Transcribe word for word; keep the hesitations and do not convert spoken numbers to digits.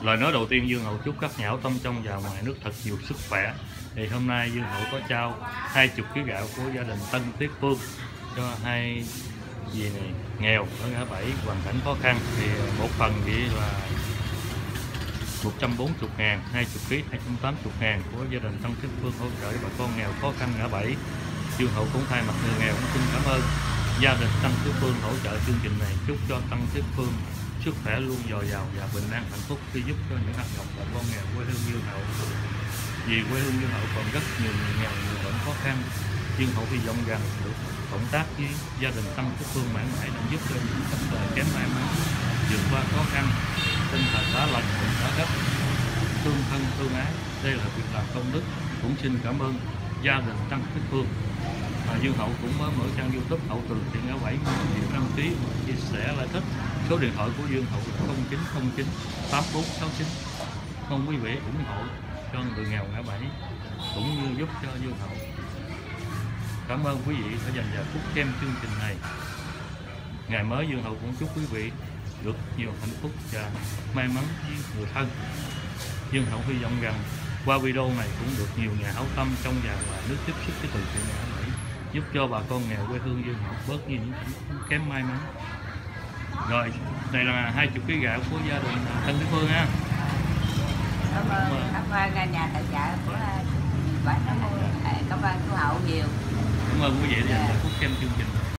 Lời nói đầu tiên Dương Hậu chúc các nhà hảo tâm trong và ngoài nước thật nhiều sức khỏe. Thì hôm nay Dương Hậu có trao hai chục ký gạo của gia đình Tân Tiếp Phương cho hai dì này nghèo ở ngã bảy hoàn cảnh khó khăn. Thì một phần thì là một trăm bốn mươi ngàn, hai mươi ký hai trăm tám mươi ngàn của gia đình Tân Tiếp Phương hỗ trợ bà con nghèo khó khăn ngã bảy. Dương Hậu cũng thay mặt người nghèo cũng xin cảm ơn gia đình Tân Tiếp Phương hỗ trợ chương trình này. Chúc cho Tân Tiếp Phương sức khỏe luôn dồi dào và bình an hạnh phúc khi giúp cho những hành động bà con nghèo quê hương Dương Hậu. Vì quê hương Dương Hậu còn rất nhiều người nghèo, người bệnh khó khăn. Dương Hậu hy vọng rằng được cộng tác với gia đình Tân Tiếp Phương mãi mãi để giúp cho những tấm đời kém may mắn vượt qua khó khăn, tinh thần đã lành, mình đã rất thương thân thương ái. Đây là việc làm công đức. Cũng xin cảm ơn gia đình Tân Tiếp Phương. À, Dương Hậu cũng mới mở trang YouTube Hậu Từ Thiện ngã bảy, đăng ký và chia sẻ lại thích. Số điện thoại của Dương Hậu là không chín không chín tám bốn sáu chín. Mong quý vị ủng hộ cho người nghèo ngã bảy cũng như giúp cho Dương Hậu. Cảm ơn quý vị đã dành vài phút xem chương trình này. Ngày mới Dương Hậu cũng chúc quý vị được nhiều hạnh phúc và may mắn với người thân. Dương Hậu hy vọng rằng qua video này cũng được nhiều nhà hảo tâm trong và ngoài nước tiếp sức với từ thiện ngã bảy, giúp cho bà con nghèo quê hương Dương Hậu bớt đi những kém may mắn. Rồi, đây là hai chục ký gạo của gia đình Tân Tiếp Phương ha. Cảm ơn, cảm ơn nhà tài trợ của bà Năm mươi. Cảm ơn chú Hậu nhiều. Cảm ơn quý vị đã dành phút xem chương trình.